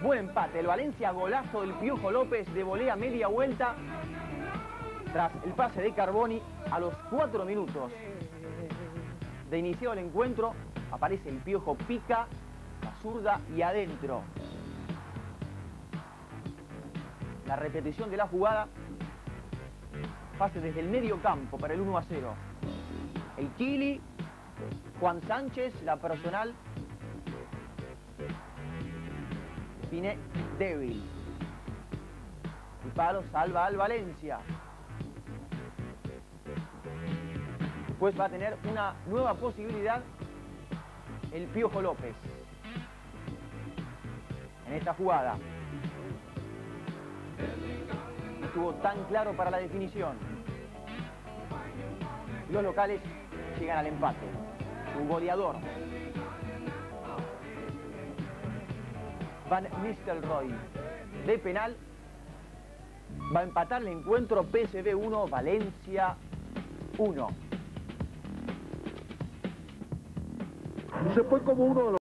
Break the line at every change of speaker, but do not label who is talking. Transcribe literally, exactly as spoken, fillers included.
Buen empate, el Valencia, golazo del Piojo López de volea media vuelta tras el pase de Carboni a los cuatro minutos de iniciado el encuentro. Aparece el Piojo, pica, la zurda y adentro. La repetición de la jugada, pase desde el medio campo para el uno a cero. El Kili, Juan Sánchez, la personal. Pine débil. El palo salva al Valencia. Después va a tener una nueva posibilidad el Piojo López. En esta jugada. No estuvo tan claro para la definición. Los locales llegan al empate. Su goleador, Van Nistelrooy, de penal, va a empatar el encuentro. P S V uno, Valencia uno.
Se fue como uno de los